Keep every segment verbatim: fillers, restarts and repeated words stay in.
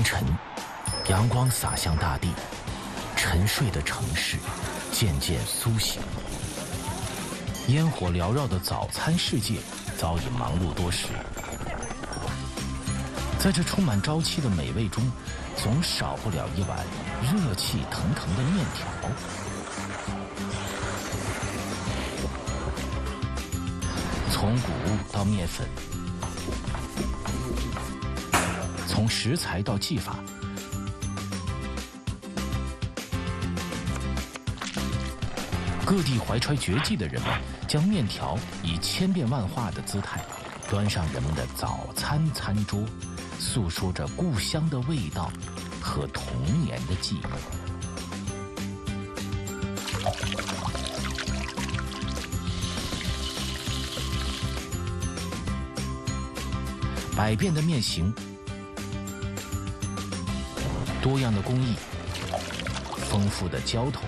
晨，阳光洒向大地，沉睡的城市渐渐苏醒。烟火缭绕的早餐世界早已忙碌多时。在这充满朝气的美味中，总少不了一碗热气腾腾的面条。从谷物到面粉，从食材到技法，各地怀揣绝技的人们，将面条以千变万化的姿态端上人们的早餐餐桌，诉说着故乡的味道和童年的记忆。百变的面型，多样的工艺，丰富的浇头，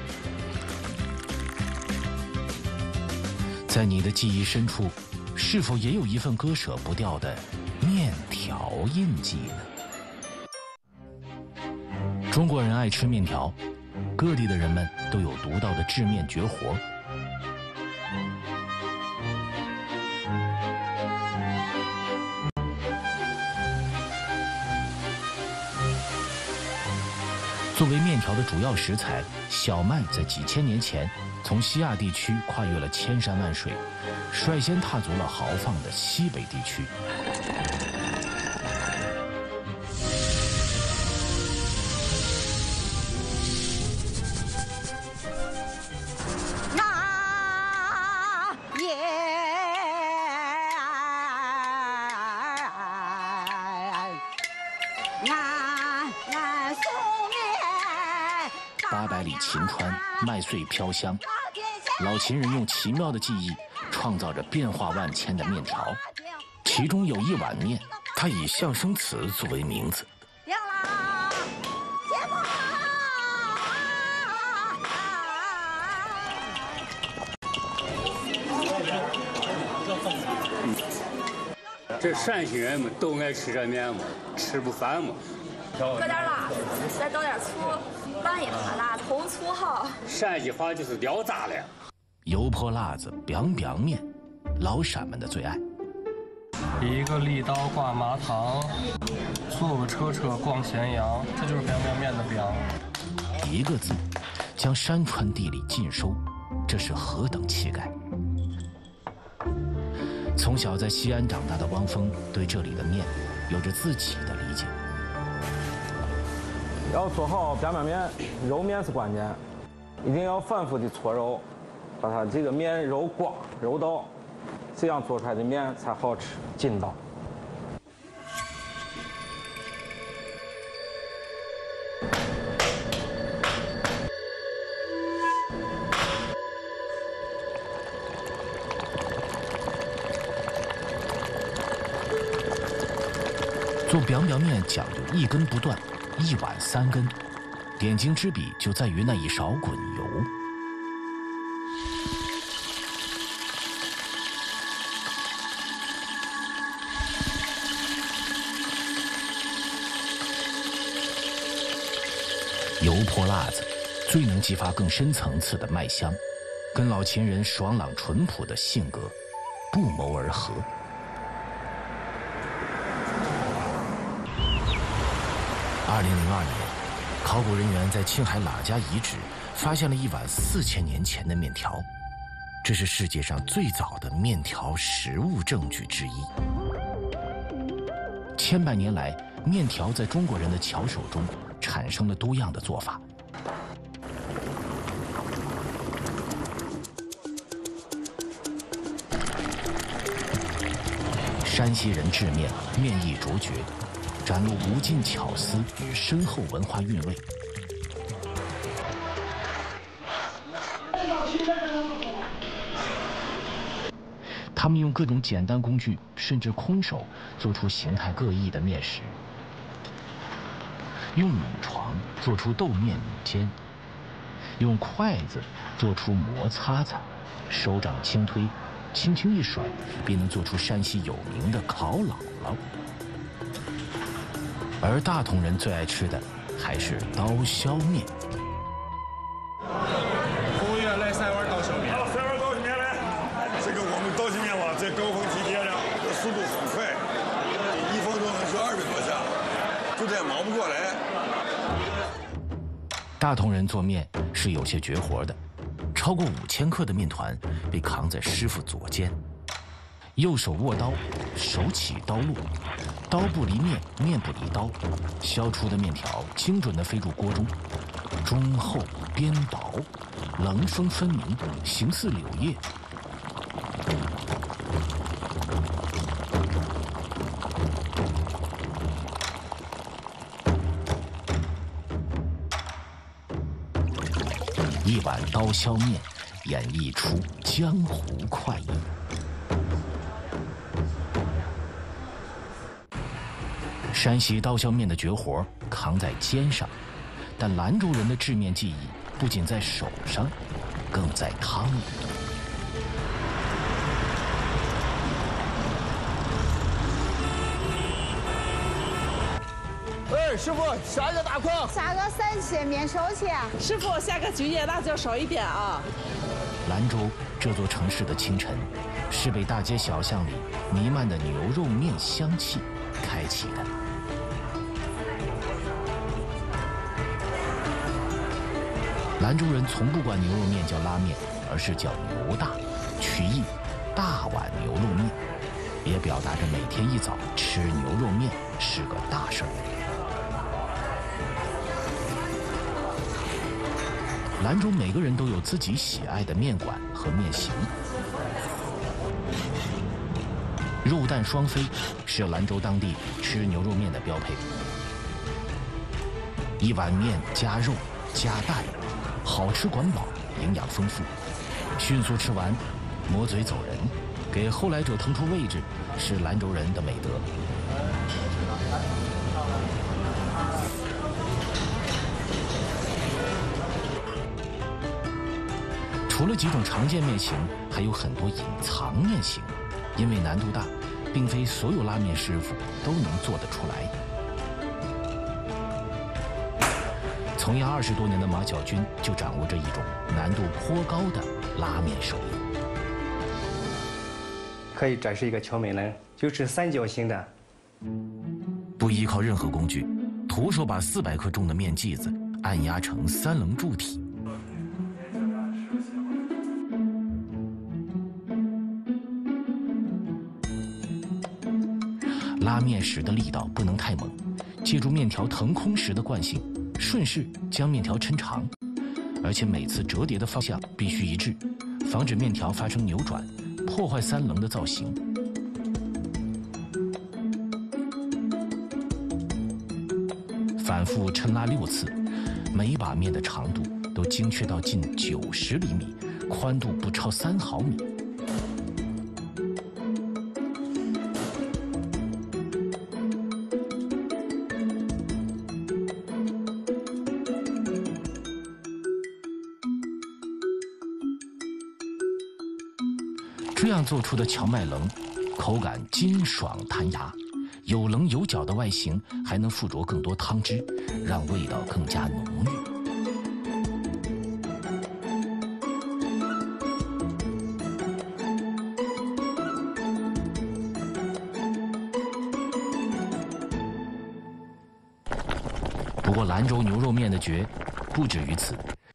在你的记忆深处，是否也有一份割舍不掉的面条印记呢？中国人爱吃面条，各地的人们都有独到的制面绝活。作为面条的主要食材，小麦在几千年前从西亚地区跨越了千山万水，率先踏足了豪放的西北地区。八百里秦川，麦穗飘香。老秦人用奇妙的技艺，创造着变化万千的面条。其中有一碗面，它以象声词作为名字。 这陕西人们都爱吃这面嘛，吃不烦嘛。 搁点辣，再倒点醋。拌一盘辣，红醋好。 陕西话就是撩炸了。 油泼辣子 biang biang 面，老陕们的最爱。 一个利刀挂麻糖，坐个车车逛咸阳，这就是 biang biang 面的 biang。 一个字，将山川地理尽收，这是何等气概！从小在西安长大的汪峰，对这里的面有着自己的理解。 要做好 biang biang 面，揉面是关键，一定要反复的搓揉，把它这个面揉光、揉到，这样做出来的面才好吃、筋道。 做 biang biang 面讲究一根不断。一碗三根，点睛之笔就在于那一勺滚油。油泼辣子，最能激发更深层次的麦香，跟老秦人爽朗淳朴的性格不谋而合。二零零二年，考古人员在青海喇家遗址发现了一碗四千年前的面条，这是世界上最早的面条实物证据之一。千百年来，面条在中国人的巧手中产生了多样的做法。山西人制面，面艺卓绝，展露无尽巧思与深厚文化韵味。他们用各种简单工具，甚至空手，做出形态各异的面食。用米床做出豆面米煎，用筷子做出磨擦擦，手掌轻推，轻轻一甩，便能做出山西有名的烤姥姥。 而大同人最爱吃的还是刀削面。 服务员，来三碗刀削面。 好，三碗刀削面来。这个我们刀削面吧，在高峰期间呢，这速度很快，一分钟能学二百多下，就这样忙不过来。 大同人做面是有些绝活的，超过五千克的面团被扛在师傅左肩，右手握刀，手起刀落，刀不离面，面不离刀，削出的面条精准地飞入锅中，中厚边薄，棱锋分明，形似柳叶。一碗刀削面，演绎出江湖快意。山西刀削面的绝活扛在肩上，但兰州人的制面技艺不仅在手上，更在汤里。 哎，师傅，下一个大筐， 下个三切面手切。 师傅，下个菌叶辣椒少一点啊。 兰州这座城市的清晨，是被大街小巷里弥漫的牛肉面香气开启的。兰州人从不管牛肉面叫拉面，而是叫牛大，取意大碗牛肉面，也表达着每天一早吃牛肉面是个大事儿。兰州每个人都有自己喜爱的面馆和面型，肉蛋双飞是兰州当地吃牛肉面的标配。一碗面加肉加蛋，好吃管饱，营养丰富，迅速吃完，抹嘴走人，给后来者腾出位置，是兰州人的美德。除了几种常见面型，还有很多隐藏面型，因为难度大，并非所有拉面师傅都能做得出来。从业二十多年的马小军就掌握着一种难度颇高的拉面手艺。 可以展示一个巧美人，就是三角形的， 不依靠任何工具，徒手把四百克重的面剂子按压成三棱柱体。拉面时的力道不能太猛，借助面条腾空时的惯性，顺势将面条抻长，而且每次折叠的方向必须一致，防止面条发生扭转，破坏三棱的造型。反复抻拉六次，每一把面的长度都精确到近九十厘米，宽度不超三毫米。这样做出的荞麦棱，口感筋爽弹牙，有棱有角的外形还能附着更多汤汁，让味道更加浓郁。不过兰州牛肉面的绝不止于此，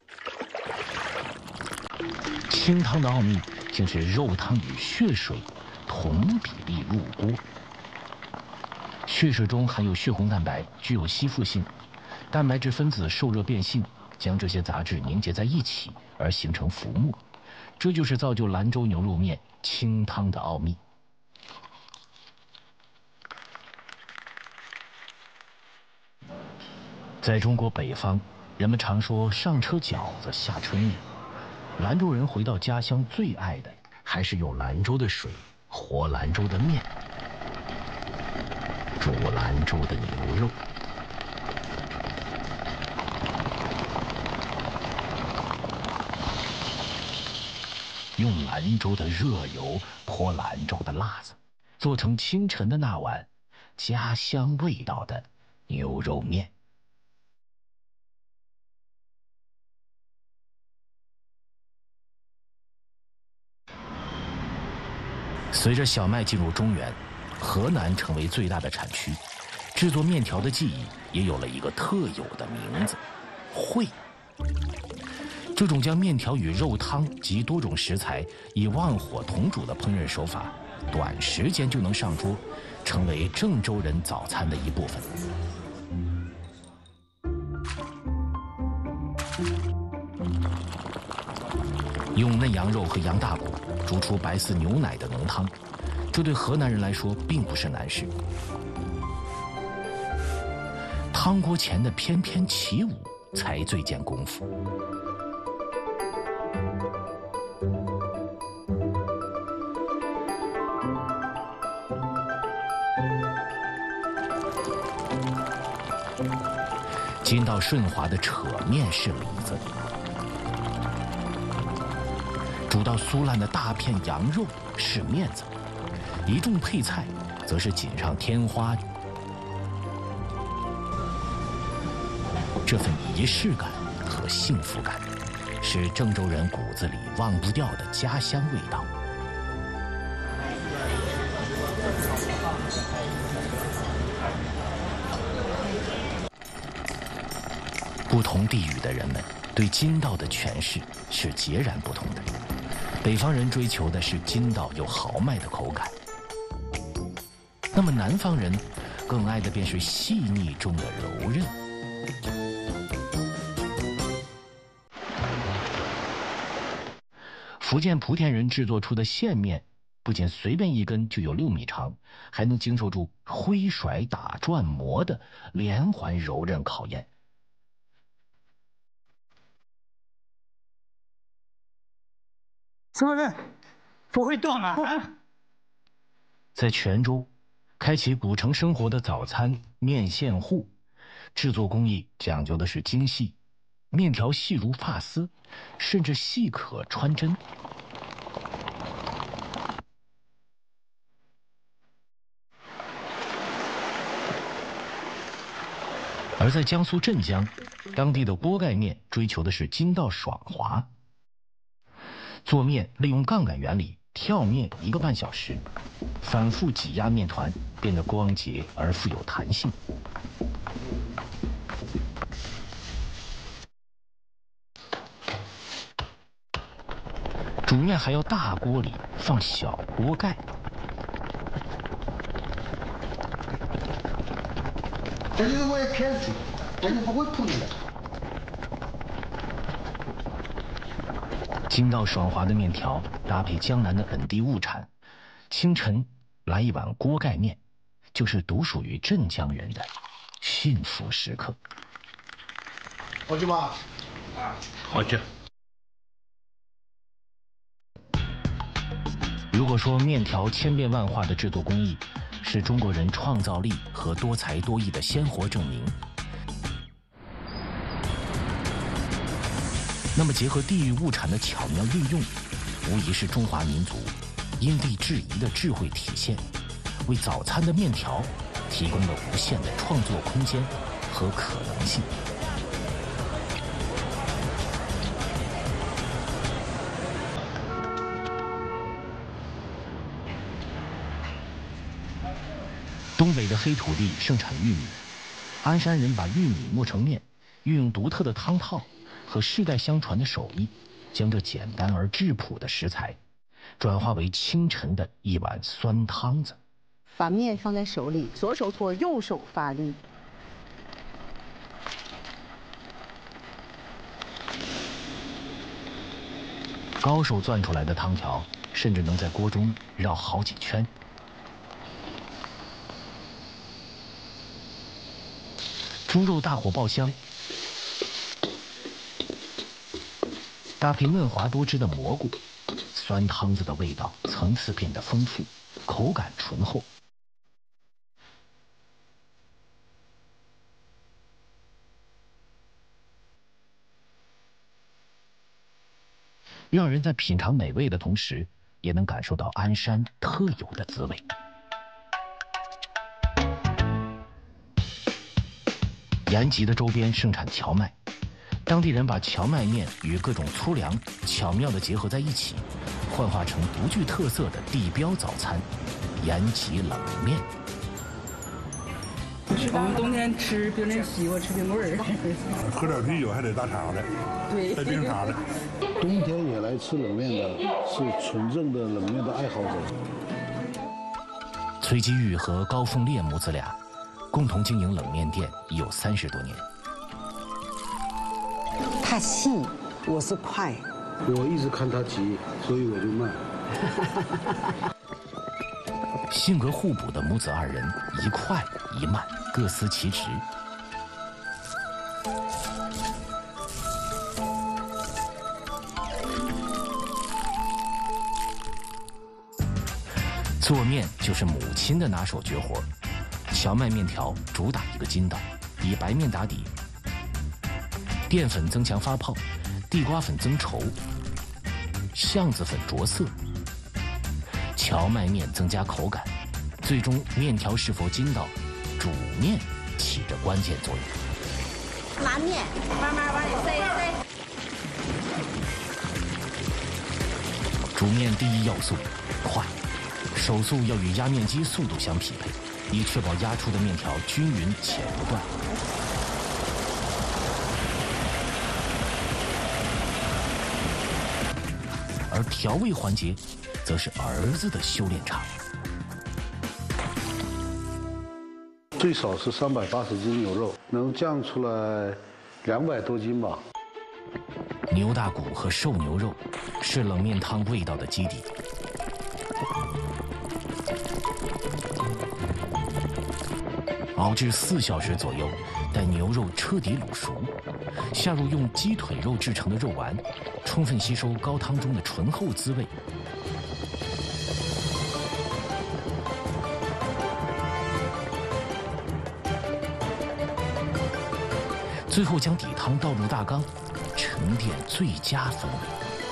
清汤的奥秘竟是肉汤与血水同比例入锅。血水中含有血红蛋白，具有吸附性，蛋白质分子受热变性，将这些杂质凝结在一起而形成浮沫，这就是造就兰州牛肉面清汤的奥秘。在中国北方，人们常说上车饺子下春面。兰州人回到家乡最爱的还是用兰州的水和兰州的面，煮兰州的牛肉。用兰州的热油泼兰州的辣子，做成清晨的那碗家乡味道的牛肉面。随着小麦进入中原，河南成为最大的产区，制作面条的技艺也有了一个特有的名字——烩。这种将面条与肉汤及多种食材以旺火同煮的烹饪手法，短时间就能上桌，成为郑州人早餐的一部分。用嫩羊肉和羊大骨煮出白似牛奶的浓汤，这对河南人来说并不是难事。汤锅前的翩翩起舞才最见功夫。筋道顺滑的扯面是里子，煮到酥烂的大片羊肉是面子，一众配菜则是锦上添花。这份仪式感和幸福感，是郑州人骨子里忘不掉的家乡味道。不同地域的人们对筋道的诠释是截然不同的。北方人追求的是筋道又豪迈的口感，那么南方人更爱的便是细腻中的柔韧。福建莆田人制作出的线面，不仅随便一根就有六米长，还能经受住挥甩打转磨的连环柔韧考验。 什么人不会动啊？ 在泉州，开启古城生活的早餐面线糊，制作工艺讲究的是精细，面条细如发丝，甚至细可穿针。而在江苏镇江，当地的锅盖面追求的是筋道爽滑。做面利用杠杆原理跳面一个半小时，反复挤压面团，变得光洁而富有弹性。煮面还要大锅里放小锅盖。 这就是我也开水，我就不会碰的。 筋道爽滑的面条搭配江南的本地物产，清晨来一碗锅盖面，就是独属于镇江人的幸福时刻。 好吃吧？ 啊，好吃。如果说面条千变万化的制作工艺是中国人创造力和多才多艺的鲜活证明，那么结合地域物产的巧妙运用，无疑是中华民族因地制宜的智慧体现，为早餐的面条提供了无限的创作空间和可能性。东北的黑土地盛产玉米，鞍山人把玉米磨成面，运用独特的汤套和世代相传的手艺，将这简单而质朴的食材转化为清晨的一碗酸汤子。 把面放在手里，左手托，右手发力。 高手攥出来的汤条，甚至能在锅中绕好几圈。猪肉大火爆香，搭配嫩滑多汁的蘑菇，酸汤子的味道层次变得丰富，口感醇厚。让人在品尝美味的同时，也能感受到鞍山特有的滋味。 延吉的周边盛产荞麦，当地人把荞麦面与各种粗粮巧妙地结合在一起，幻化成独具特色的地标早餐——延吉冷面。 我们冬天吃冰镇西瓜，吃冰棍儿， 喝点啤酒还得大碴的， 对， 带冰碴的。 冬天也来吃冷面的是纯正的冷面的爱好者。 崔基玉和高凤烈母子俩共同经营冷面店已有三十多年。 他细，我是快。 我一直看他急，所以我就慢。 性格互补的母子二人，一快一慢，各司其职。做面就是母亲的拿手绝活，荞麦面条主打一个筋道，以白面打底，淀粉增强发泡，地瓜粉增稠，橡子粉着色，荞麦面增加口感，最终面条是否筋道，煮面起着关键作用。 拿面慢慢往里塞塞。 煮面第一要素快，手速要与压面机速度相匹配，以确保压出的面条均匀且不断。而调味环节，则是儿子的修炼场。 最少是三百八十斤牛肉，能酱出来两百多斤吧。 牛大骨和瘦牛肉是冷面汤味道的基底。熬制四小时左右，待牛肉彻底卤熟，下入用鸡腿肉制成的肉丸，充分吸收高汤中的醇厚滋味。最后将底汤倒入大缸，沉淀最佳风味。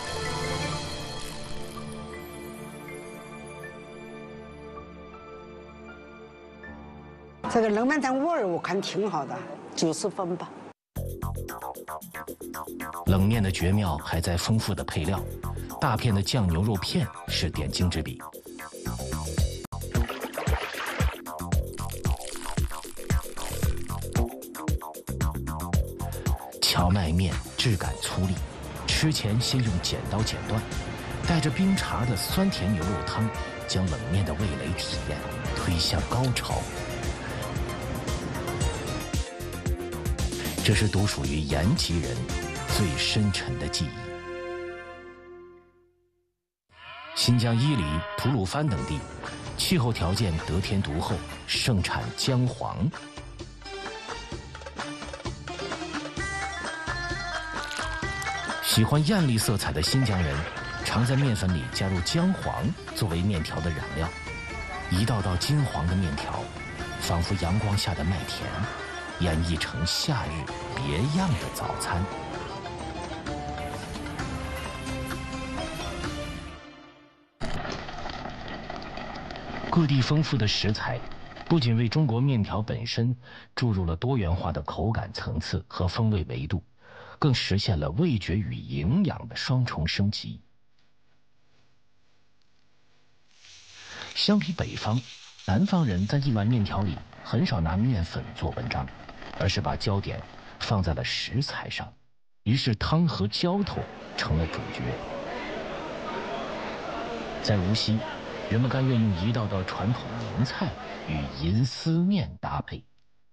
这个冷面汤味儿我看挺好的，九十分吧。 冷面的绝妙还在丰富的配料，大片的酱牛肉片是点睛之笔。荞麦面质感粗粝，吃前先用剪刀剪断，带着冰碴的酸甜牛肉汤，将冷面的味蕾体验推向高潮。这是独属于延吉人最深沉的记忆。新疆伊犁、吐鲁番等地，气候条件得天独厚，盛产姜黄。喜欢艳丽色彩的新疆人，常在面粉里加入姜黄作为面条的染料。一道道金黄的面条，仿佛阳光下的麦田，演绎成夏日别样的早餐。各地丰富的食材，不仅为中国面条本身注入了多元化的口感层次和风味维度，更实现了味觉与营养的双重升级。相比北方，南方人在一碗面条里很少拿面粉做文章，而是把焦点放在了食材上，于是汤和浇头成了主角。在无锡，人们甘愿用一道道传统名菜与银丝面搭配。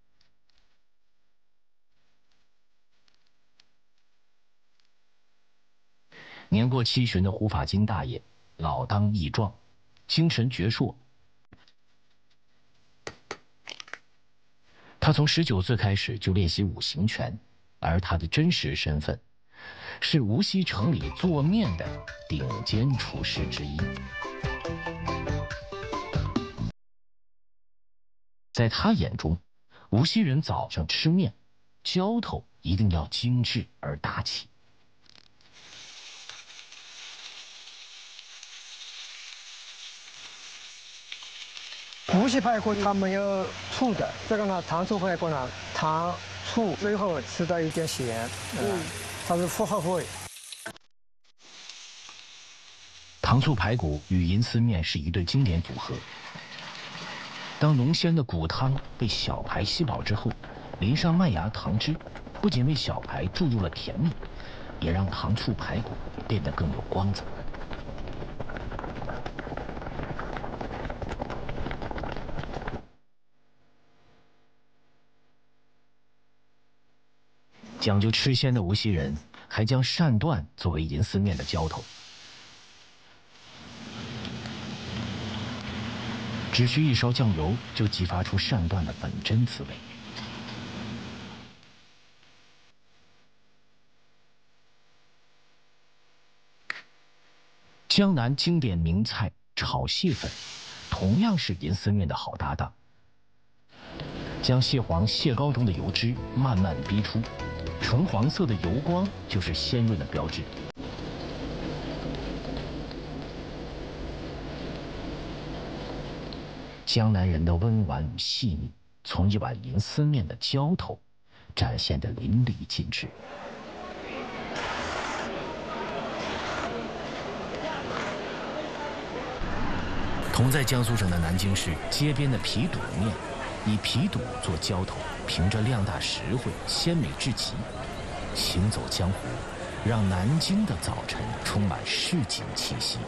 年过七旬的胡法金大爷，老当益壮，精神矍铄。他从十九岁开始就练习五行拳，而他的真实身份是无锡城里做面的顶尖厨师之一。在他眼中，无锡人早上吃面，浇头一定要精致而大气。 无锡排骨它没有醋的，这个呢糖醋排骨呢，糖醋，最后吃到一点咸，嗯，它是复合味。 糖醋排骨与银丝面是一对经典组合。当浓鲜的骨汤被小排吸饱之后，淋上麦芽糖汁，不仅为小排注入了甜蜜，也让糖醋排骨变得更有光泽。讲究吃鲜的无锡人还将鳝段作为银丝面的浇头。只需一勺酱油，就激发出鳝段的本真滋味。江南经典名菜炒蟹粉，同样是银丝面的好搭档。将蟹黄蟹膏中的油脂慢慢逼出，橙黄色的油光就是鲜润的标志。江南人的温婉与细腻，从一碗银丝面的浇头展现得淋漓尽致。同在江苏省的南京市，街边的皮肚面以皮肚做浇头，凭着量大实惠、鲜美至极，行走江湖，让南京的早晨充满市井气息。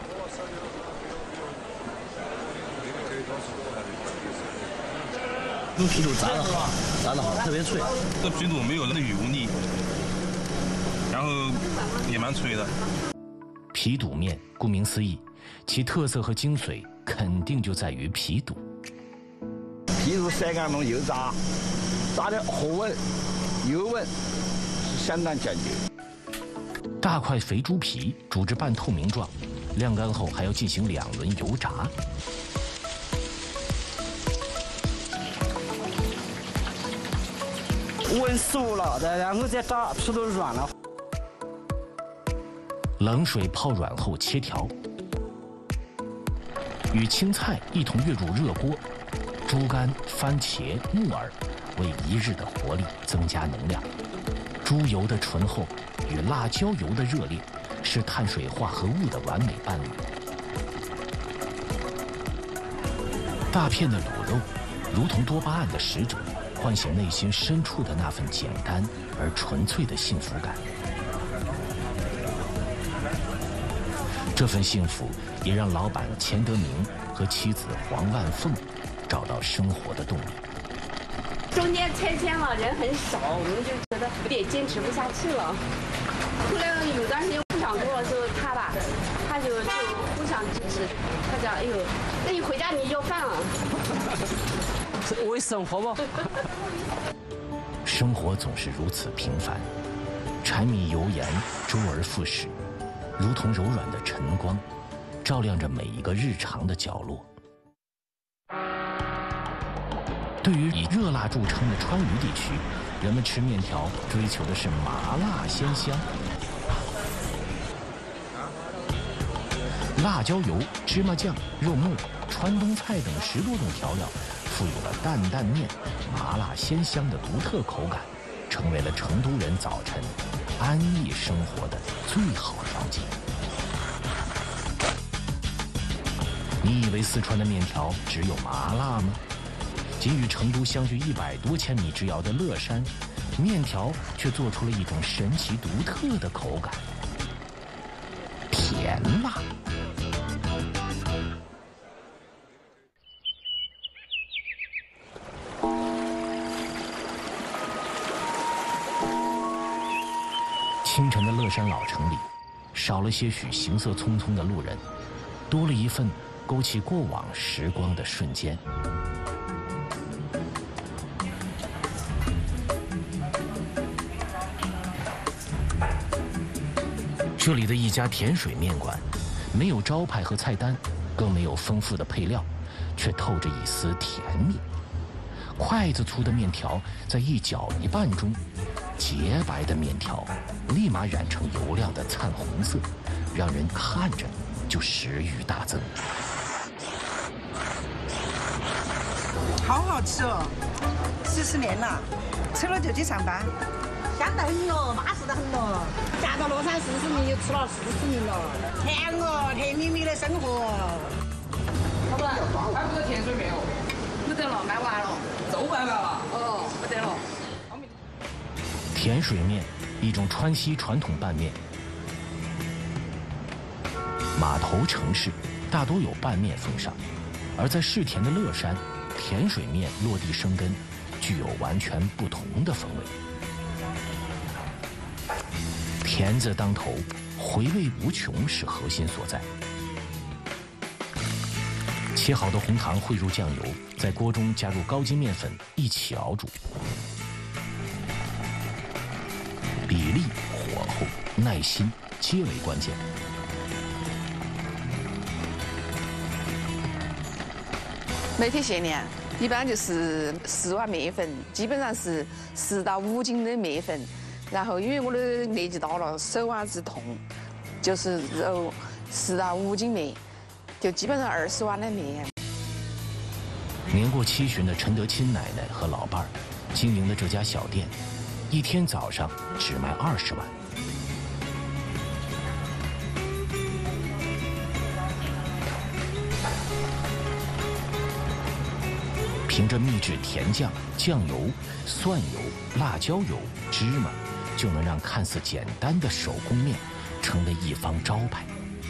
用皮肚炸的好，炸的好，特别脆。 这皮肚没有那油腻，然后也蛮脆的。 皮肚面顾名思义，其特色和精髓肯定就在于皮肚。 皮肚晒干弄油炸，炸的火温、油温是相当讲究。 大块肥猪皮煮至半透明状，晾干后还要进行两轮油炸。 煨熟了的，然后再炸，皮都软了。 冷水泡软后切条，与青菜一同跃入热锅，猪肝、番茄、木耳为一日的活力增加能量。猪油的醇厚与辣椒油的热烈，是碳水化合物的完美伴侣。大片的卤肉，如同多巴胺的使者，唤醒内心深处的那份简单而纯粹的幸福感。这份幸福也让老板钱德明和妻子黄万凤找到生活的动力。 中间拆迁了，人很少，我们就觉得有点坚持不下去了。后来有段时间不想做了之后，他吧，他就就互相支持。他讲：“哎呦，那你回家你要饭啊。” 为生活吗？ 生活总是如此平凡，柴米油盐周而复始，如同柔软的晨光，照亮着每一个日常的角落。对于以热辣著称的川渝地区，人们吃面条追求的是麻辣鲜香。辣椒油、芝麻酱、肉末、川东菜等十多种调料，赋予了担担面麻辣鲜香的独特口感，成为了成都人早晨安逸生活的最好条件。你以为四川的面条只有麻辣吗？仅与成都相距一百多千米之遥的乐山，面条却做出了一种神奇独特的口感——甜辣。清晨的乐山老城里，少了些许行色匆匆的路人，多了一份勾起过往时光的瞬间。这里的一家甜水面馆，没有招牌和菜单，更没有丰富的配料，却透着一丝甜蜜。筷子粗的面条在一搅一拌中，洁白的面条立马染成油亮的灿红色，让人看着就食欲大增。 好好吃哦，四十年了。 吃了就去上班。 香得很咯，巴适得很咯。嫁到乐山四十年，又吃了四十年了，甜哦，甜蜜蜜的生活。 老板，还不是甜水面哦？没得了，卖完了，都卖完了。哦，没得了。 甜水面，一种川西传统拌面。码头城市大多有拌面风尚，而在世田的乐山，甜水面落地生根，具有完全不同的风味。甜字当头，回味无穷是核心所在。切好的红糖汇入酱油，在锅中加入高筋面粉一起熬煮，比例、火候、耐心皆为关键。 每天限量，一般就是十碗面粉，基本上是十到五斤的面粉。然后因为我的年纪到了，手腕子痛，就是揉十到五斤面，就基本上二十碗的面。 年过七旬的陈德钦奶奶和老伴儿经营的这家小店，一天早上只卖二十碗。凭着秘制甜酱、酱油、蒜油、辣椒油、芝麻，就能让看似简单的手工面成为一方招牌。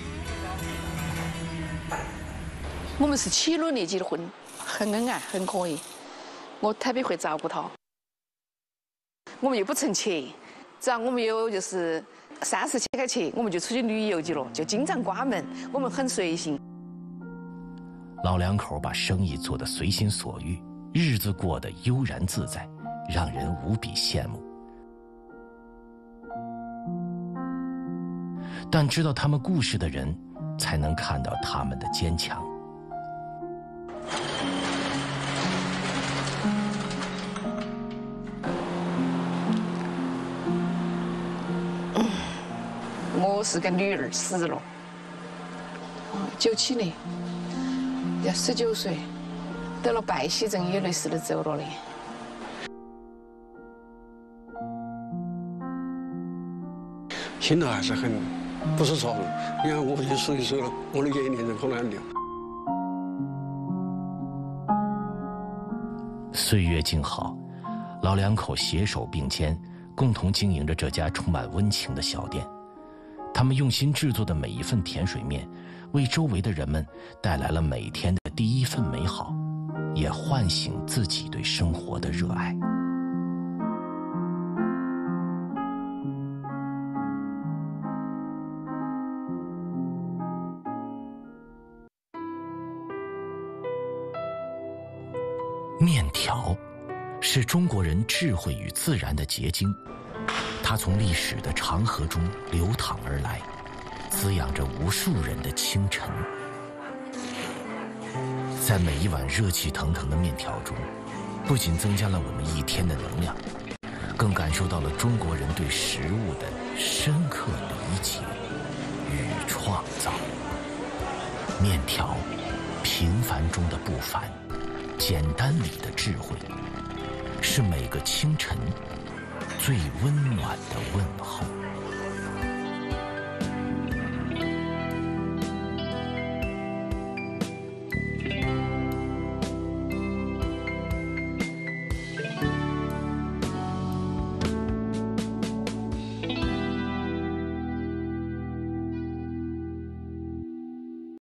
我们是七轮年结的婚，很恩爱，很可以。我特别会照顾他。我们又不存钱，只要我们有就是三十千块钱，我们就出去旅游去了，就经常关门。我们很随性。 老两口把生意做得随心所欲，日子过得悠然自在，让人无比羡慕。但知道他们故事的人，才能看到他们的坚强。 我是个女儿，死了，九七年，要十九岁，得了败血症，也类似的走了的。 心头还是很不是错误。你看，我就属于说了，我的眼泪人可难流。 岁月静好，老两口携手并肩，共同经营着这家充满温情的小店。他们用心制作的每一份甜水面，为周围的人们带来了每天的第一份美好，也唤醒自己对生活的热爱。面条是中国人智慧与自然的结晶，它从历史的长河中流淌而来，滋养着无数人的清晨。在每一碗热气腾腾的面条中，不仅增加了我们一天的能量，更感受到了中国人对食物的深刻理解与创造。面条，平凡中的不凡，简单里的智慧，是每个清晨最温暖的问候。